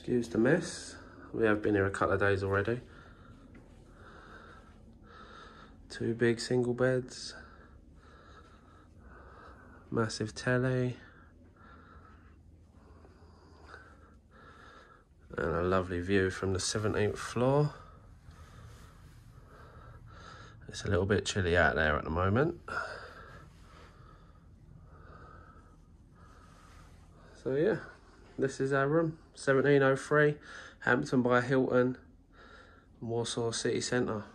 Excuse the mess. We have been here a couple of days already. 2 big single beds. Massive telly. And a lovely view from the 17th floor. It's a little bit chilly out there at the moment. So yeah, this is our room, 1703, Hampton by Hilton, Warsaw city centre.